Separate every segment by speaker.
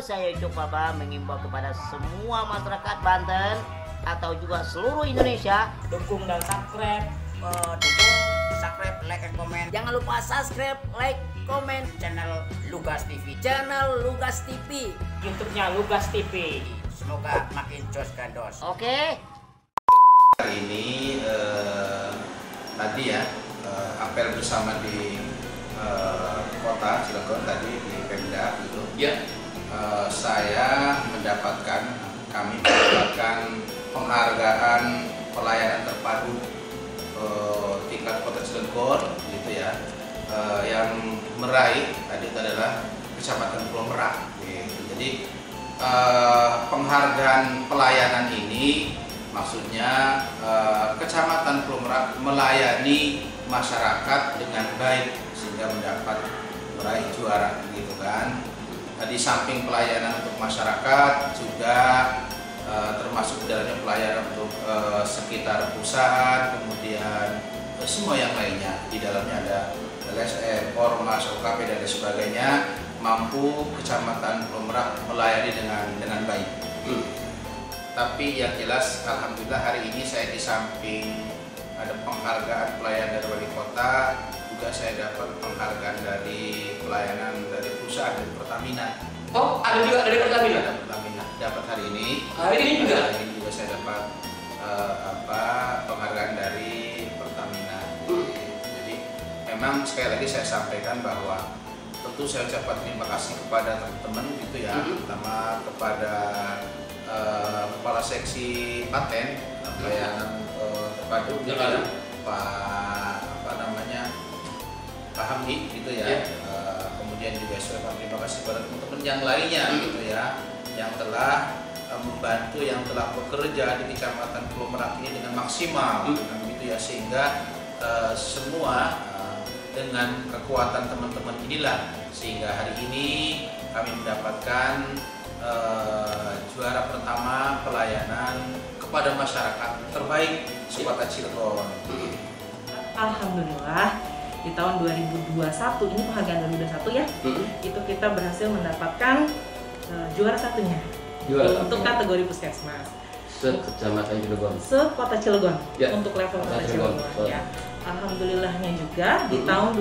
Speaker 1: saya Ucok Baba mengimbau kepada semua masyarakat Banten atau juga seluruh Indonesia,
Speaker 2: dukung dan subscribe,
Speaker 1: like, and comment. Jangan lupa subscribe, like, komen channel Lugas TV.
Speaker 2: YouTube-nya Lugas TV.
Speaker 1: Semoga makin jos gandos. Oke.
Speaker 3: Hari ini tadi ya apel bersama di kota Cilegon tadi di Pemda gitu.
Speaker 4: Ya.
Speaker 3: Kami mendapatkan penghargaan pelayanan terpadu tingkat kota Cilegon gitu ya, yang meraih tadi itu adalah Kecamatan Pulau Merak gitu. Jadi penghargaan pelayanan ini maksudnya Kecamatan Pulau Merak melayani masyarakat dengan baik sehingga mendapat meraih juara gitu kan. Di samping pelayanan untuk masyarakat juga termasuk di dalamnya pelayanan untuk sekitar perusahaan, kemudian semua yang lainnya. Di dalamnya ada LSM, Ormas, OKP dan lain sebagainya, mampu Kecamatan Pulau Merak melayani dengan baik. Tapi yang jelas alhamdulillah hari ini saya di samping ada penghargaan pelayanan dari wali kota, juga saya dapat penghargaan dari pelayanan dari perusahaan dari Pertamina.
Speaker 4: Oh, ada juga dari Pertamina?
Speaker 3: Ada Pertamina, dapat hari ini.
Speaker 4: Hari ini juga?
Speaker 3: Hari ini juga saya dapat penghargaan dari Pertamina. Jadi memang sekali lagi saya sampaikan bahwa tentu saya ucapkan terima kasih kepada teman-teman gitu ya, terutama kepada Kepala Seksi Paten Pelayanan Terpadu gitu ya, Pak Hamdi gitu ya. Kemudian juga saya terima kasih kepada teman-teman yang lainnya gitu ya, yang telah membantu, yang telah bekerja di Kecamatan Pulau Merak ini dengan maksimal gitu ya, sehingga semua dengan kekuatan teman-teman inilah sehingga hari ini kami mendapatkan juara pertama pelayanan kepada masyarakat terbaik Kota Cilegon.
Speaker 5: Alhamdulillah di tahun 2021 ini penghargaan 2021 ya, itu kita berhasil mendapatkan juara satunya untuk kategori puskesmas
Speaker 4: Kecamatan Cilegon.
Speaker 5: Kota Cilegon
Speaker 4: Ya.
Speaker 5: Untuk level Kota Cilegon ya. Alhamdulillahnya juga di tahun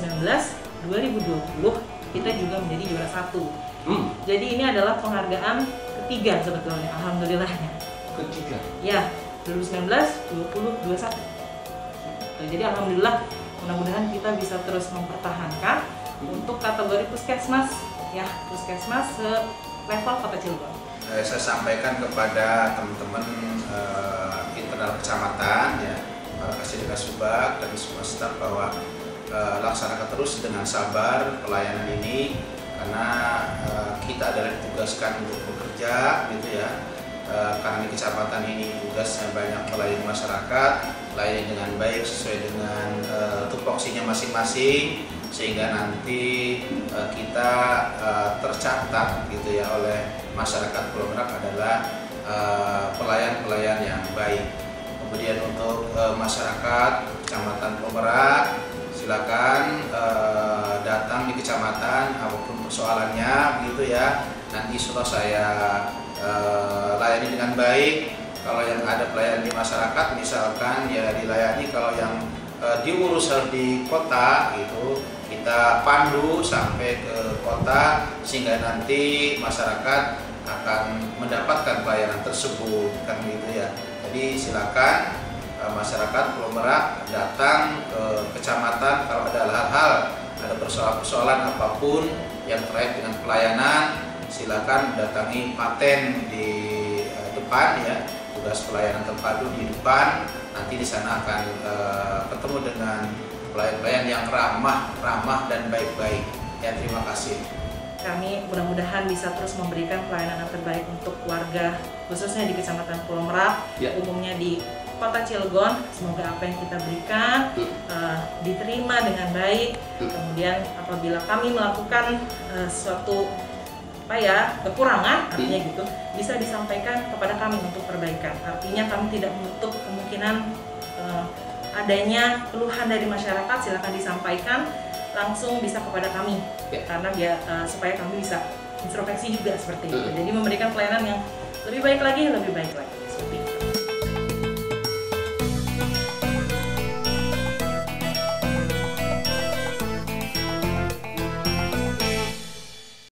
Speaker 5: 2019-2020 kita juga menjadi juara satu. Jadi ini adalah penghargaan ketiga sebetulnya, alhamdulillahnya.
Speaker 4: Ketiga?
Speaker 5: Ya, 2019, 20, 21. Jadi alhamdulillah, mudah-mudahan kita bisa terus mempertahankan untuk kategori puskesmas, ya, puskesmas level Kota Cilegon.
Speaker 3: Saya sampaikan kepada teman-teman internal kecamatan ya, para Kasdinas Subag dan semua staf bahwa laksanakan terus dengan sabar pelayanan ini, karena kita adalah ditugaskan untuk bekerja gitu ya. Karena di kecamatan ini tugasnya banyak melayani masyarakat, melayani dengan baik sesuai dengan tupoksinya masing-masing, sehingga nanti kita tercatat gitu ya oleh masyarakat Pulau Merak adalah pelayan-pelayan yang baik. Kemudian untuk masyarakat Kecamatan Pulau Merak, silakan datang di kecamatan apapun persoalannya gitu ya. Nanti sudah saya layani dengan baik. Kalau yang ada pelayanan di masyarakat misalkan ya dilayani, kalau yang diurus di kota itu kita pandu sampai ke kota sehingga nanti masyarakat akan mendapatkan pelayanan tersebut kan gitu ya. Jadi silakan masyarakat Pulau Merak datang ke kecamatan kalau ada hal-hal, ada persoalan apapun yang terkait dengan pelayanan, silakan datangi Paten di depan ya, tugas pelayanan terpadu di depan. Nanti di sana akan ketemu dengan pelayan-pelayan yang ramah dan baik-baik. Ya, terima kasih.
Speaker 5: Kami mudah-mudahan bisa terus memberikan pelayanan yang terbaik untuk warga, khususnya di Kecamatan Pulau Merak,
Speaker 4: ya.
Speaker 5: Umumnya di Kota Cilegon. Semoga apa yang kita berikan diterima dengan baik. Kemudian apabila kami melakukan suatu kekurangan, artinya gitu, bisa disampaikan kepada kami untuk perbaikan. Artinya kami tidak menutup kemungkinan adanya keluhan dari masyarakat, silakan disampaikan langsung bisa kepada kami, karena supaya kami bisa introspeksi juga seperti itu. Jadi memberikan pelayanan yang lebih baik lagi, lebih baik lagi.